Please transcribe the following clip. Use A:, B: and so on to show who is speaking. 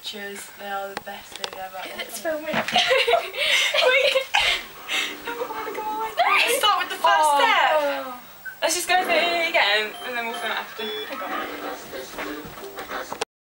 A: pictures, they are the best thing ever.
B: Let's film it.
C: Start with the first step. Let's just go through it again.